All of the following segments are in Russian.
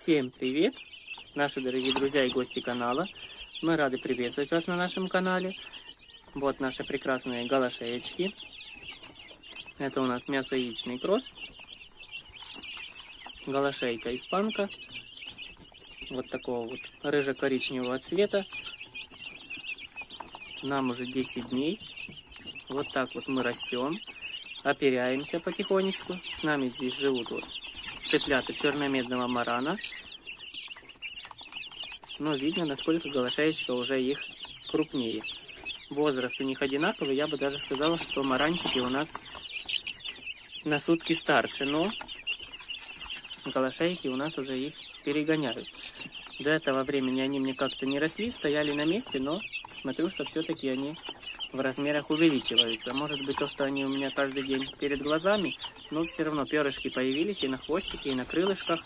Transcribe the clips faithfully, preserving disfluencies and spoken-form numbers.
Всем привет, наши дорогие друзья и гости канала. Мы рады приветствовать вас на нашем канале. Вот наши прекрасные голошеечки. Это у нас мясо-яичный кросс. Голошейка испанка. Вот такого вот рыжо-коричневого цвета. Нам уже десять дней. Вот так вот мы растем. Оперяемся потихонечку. С нами здесь живут вот цыплята черномедного марана. Но видно, насколько голошеечка уже их крупнее. Возраст у них одинаковый. Я бы даже сказала, что маранчики у нас на сутки старше. Но голошейки у нас уже их перегоняют. До этого времени они мне как-то не росли, стояли на месте, но смотрю, что все-таки они в размерах увеличиваются. Может быть, то, что они у меня каждый день перед глазами, но все равно перышки появились и на хвостике, и на крылышках.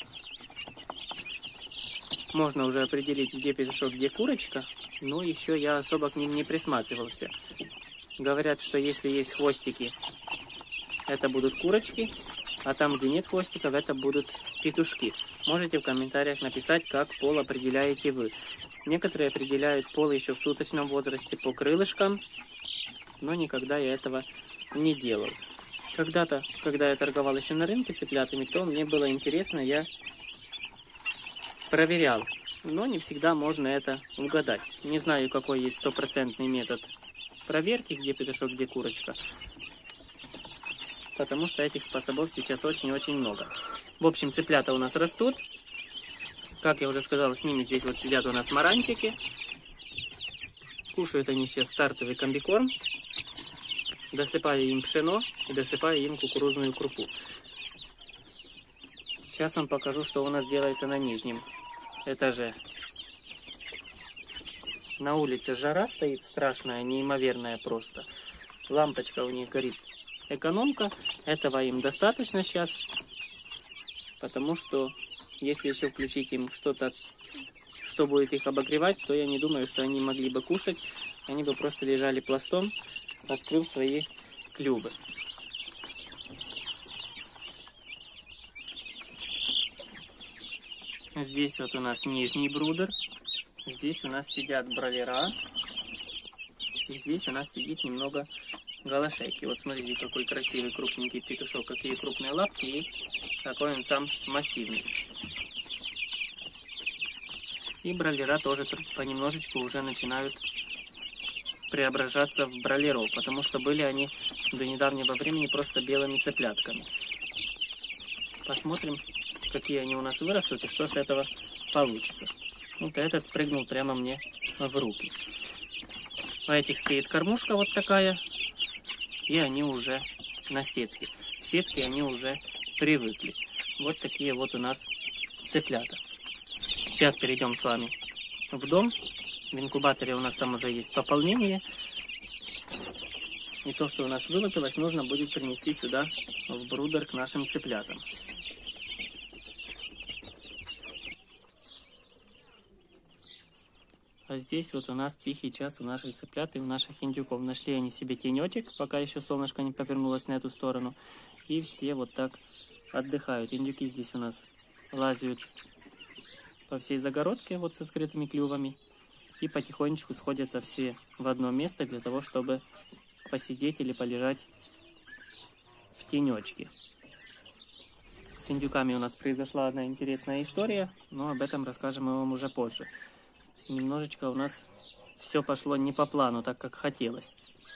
Можно уже определить, где петушок, где курочка, но еще я особо к ним не присматривался. Говорят, что если есть хвостики, это будут курочки, а там, где нет хвостиков, это будут петушки. Можете в комментариях написать, как пол определяете вы. Некоторые определяют пол еще в суточном возрасте по крылышкам, но никогда я этого не делал. Когда-то, когда я торговал еще на рынке цыплятами, то мне было интересно, я проверял, но не всегда можно это угадать. Не знаю, какой есть стопроцентный метод проверки, где петушок, где курочка, потому что этих способов сейчас очень-очень много. В общем, цыплята у нас растут. Как я уже сказал, с ними здесь вот сидят у нас маранчики. Кушают они сейчас стартовый комбикорм. Досыпаю им пшено и досыпаю им кукурузную крупу. Сейчас вам покажу, что у нас делается на нижнем этаже. На улице жара стоит страшная, неимоверная просто. Лампочка у них горит экономка. Этого им достаточно сейчас. Потому что если еще включить им что-то, что будет их обогревать, то я не думаю, что они могли бы кушать. Они бы просто лежали пластом, открыв свои клювы. Здесь вот у нас нижний брудер. Здесь у нас сидят бройлера. И здесь у нас сидит немного голошейки. Вот смотрите, какой красивый крупненький петушок, какие крупные лапки и какой он сам массивный. И бройлера тоже понемножечку уже начинают преображаться в бройлеров, потому что были они до недавнего времени просто белыми цыплятками. Посмотрим, какие они у нас вырастут и что с этого получится. Вот этот прыгнул прямо мне в руки. У этих стоит кормушка вот такая, и они уже на сетке. В сетке они уже привыкли. Вот такие вот у нас цыплята. Сейчас перейдем с вами в дом. В инкубаторе у нас там уже есть пополнение. И то, что у нас вылупилось, нужно будет принести сюда в брудер к нашим цыплятам. А здесь вот у нас тихий час у наших цыплят и у наших индюков. Нашли они себе тенечек, пока еще солнышко не повернулось на эту сторону. И все вот так отдыхают. Индюки здесь у нас лазят по всей загородке вот с открытыми клювами. И потихонечку сходятся все в одно место для того, чтобы посидеть или полежать в тенечке. С индюками у нас произошла одна интересная история, но об этом расскажем мы вам уже позже. Немножечко у нас все пошло не по плану, так как хотелось.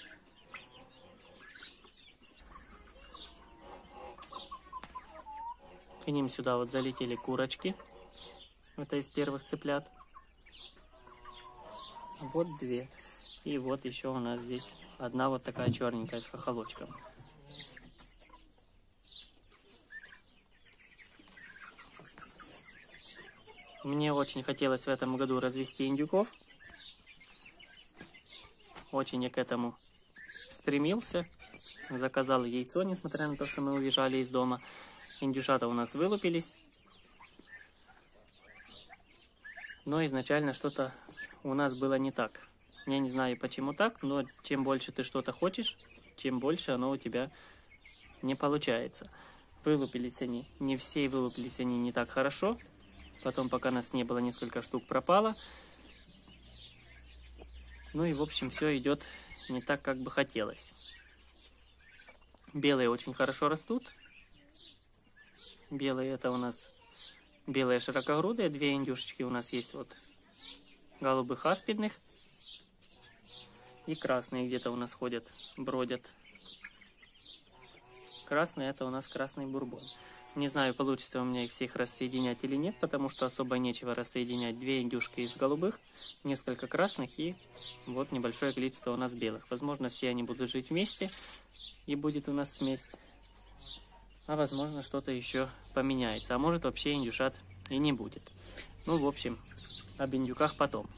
К ним сюда вот залетели курочки. Это из первых цыплят. Вот две. И вот еще у нас здесь одна вот такая черненькая с хохолочком. Мне очень хотелось в этом году развести индюков. Очень я к этому стремился. Заказал яйцо, несмотря на то, что мы уезжали из дома. Индюшата у нас вылупились. Но изначально что-то у нас было не так. Я не знаю, почему так, но чем больше ты что-то хочешь, тем больше оно у тебя не получается. Вылупились они, не все, и вылупились они не так хорошо. Потом, пока нас не было, несколько штук пропало. Ну и, в общем, все идет не так, как бы хотелось. Белые очень хорошо растут. Белые это у нас белые широкогрудые. Две индюшечки у нас есть вот голубых аспидных. И красные где-то у нас ходят, бродят. Красный это у нас красный бурбон. Не знаю, получится у меня их всех рассоединять или нет, потому что особо нечего рассоединять. Две индюшки из голубых, несколько красных и вот небольшое количество у нас белых. Возможно, все они будут жить вместе и будет у нас смесь. А возможно, что-то еще поменяется. А может, вообще индюшат и не будет. Ну, в общем, об индюках потом.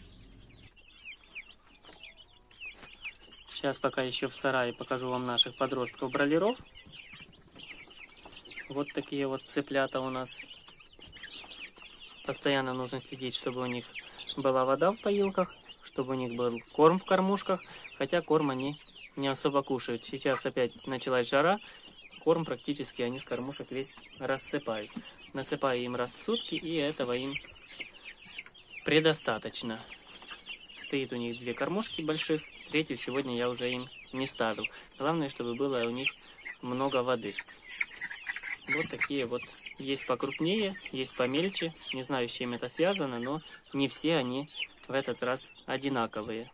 Сейчас пока еще в сарае покажу вам наших подростков-бройлеров. Вот такие вот цыплята у нас. Постоянно нужно следить, чтобы у них была вода в поилках, чтобы у них был корм в кормушках. Хотя корм они не особо кушают. Сейчас опять началась жара. Корм практически они с кормушек весь рассыпают. Насыпаю им раз в сутки, и этого им предостаточно. Стоит у них две кормушки больших. Третью сегодня я уже им не ставил. Главное, чтобы было у них много воды. Вот такие вот. Есть покрупнее, есть помельче. Не знаю, с чем это связано, но не все они в этот раз одинаковые.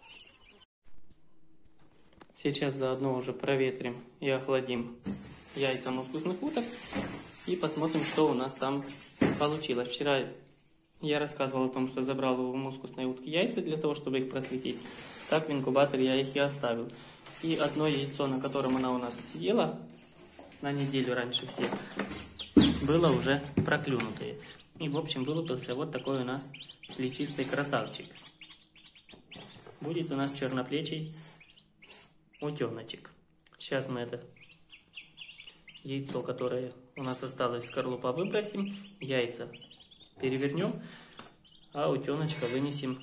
Сейчас заодно уже проветрим и охладим яйца мускусных уток. И посмотрим, что у нас там получилось. Вчера я рассказывал о том, что забрал у мускусной утки яйца для того, чтобы их просветить. Так в инкубаторе я их и оставил. И одно яйцо, на котором она у нас сидела, на неделю раньше всех, было уже проклюнутое. И в общем вылупился вот такой у нас плечистый красавчик. Будет у нас черноплечий утеночек. Сейчас мы это яйцо, которое у нас осталось, скорлупа выбросим, яйца перевернем, а утеночка вынесем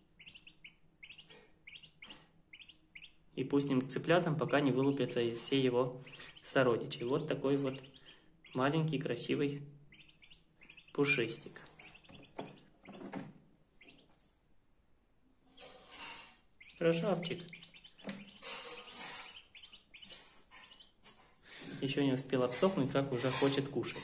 и пустим к цыплятам, пока не вылупятся все его сородичи. Вот такой вот маленький красивый пушистик. Красавчик. Еще не успел обсохнуть, как уже хочет кушать.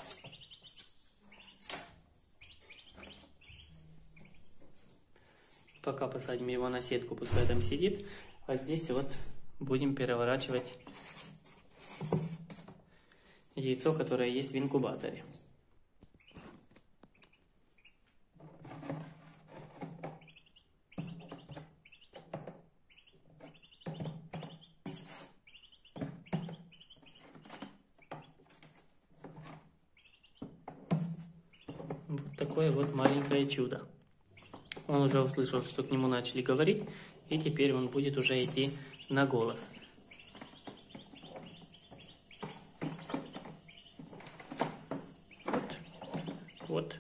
Пока посадим его на сетку, пускай там сидит. А здесь вот будем переворачивать яйцо, которое есть в инкубаторе. Вот такое вот маленькое чудо. Он уже услышал, что к нему начали говорить, и теперь он будет уже идти на голос. Вот. Вот.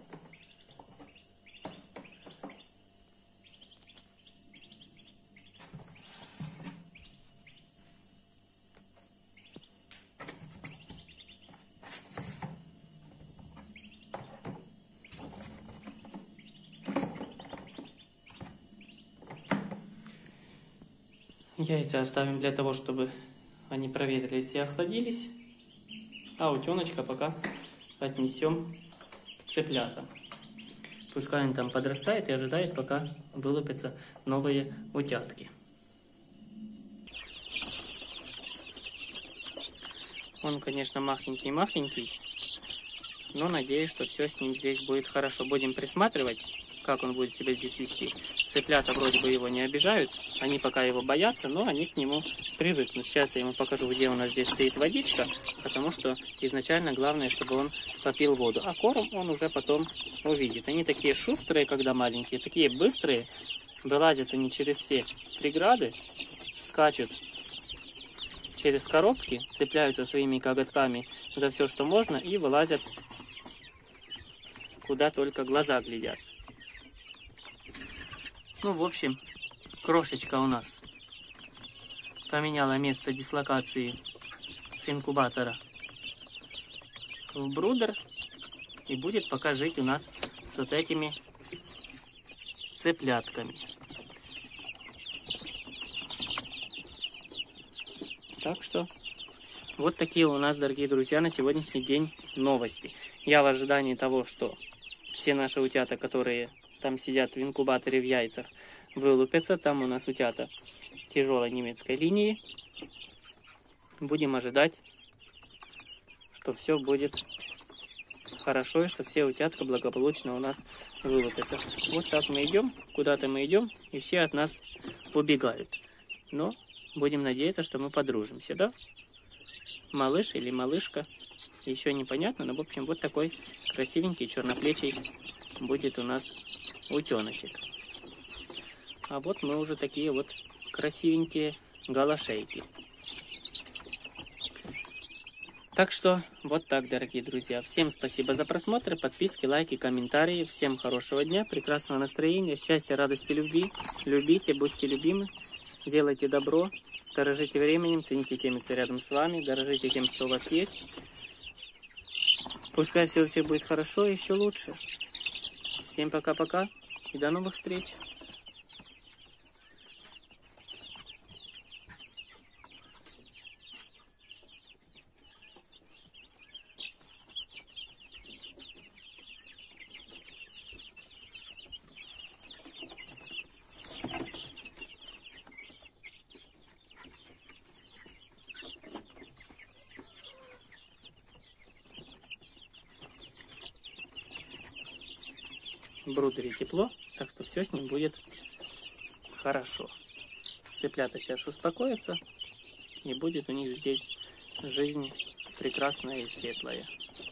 Яйца оставим для того, чтобы они проветрились и охладились. А утеночка пока отнесем к цыплятам. Пускай он там подрастает и ожидает, пока вылупятся новые утятки. Он, конечно, махенький-махенький, но надеюсь, что все с ним здесь будет хорошо. Будем присматривать, как он будет себя здесь вести. Цыплята вроде бы его не обижают, они пока его боятся, но они к нему привыкнут. Сейчас я ему покажу, где у нас здесь стоит водичка, потому что изначально главное, чтобы он попил воду. А корм он уже потом увидит. Они такие шустрые, когда маленькие, такие быстрые, вылазят они через все преграды, скачут через коробки, цепляются своими коготками за все, что можно, и вылазят куда только глаза глядят. Ну, в общем, крошечка у нас поменяла место дислокации с инкубатора в брудер. И будет пока жить у нас с вот этими цыплятками. Так что вот такие у нас, дорогие друзья, на сегодняшний день новости. Я в ожидании того, что все наши утята, которые там сидят в инкубаторе в яйцах, вылупятся. Там у нас утята тяжелой немецкой линии. Будем ожидать, что все будет хорошо и что все утятка благополучно у нас вылупятся. Вот так мы идем, куда-то мы идем, и все от нас убегают. Но будем надеяться, что мы подружимся, да? Малыш или малышка, еще непонятно, но в общем вот такой красивенький черноплечий будет у нас утеночек. А вот мы уже такие вот красивенькие голошейки. Так что вот так, дорогие друзья. Всем спасибо за просмотр, подписки, лайки, комментарии. Всем хорошего дня, прекрасного настроения, счастья, радости, любви. Любите, будьте любимы, делайте добро, дорожите временем, цените теми, кто рядом с вами, дорожите тем, что у вас есть. Пускай все у всех будет хорошо и еще лучше. Всем пока-пока и до новых встреч. В брудере тепло, так что все с ним будет хорошо. Цыплята сейчас успокоятся, и будет у них здесь жизнь прекрасная и светлая.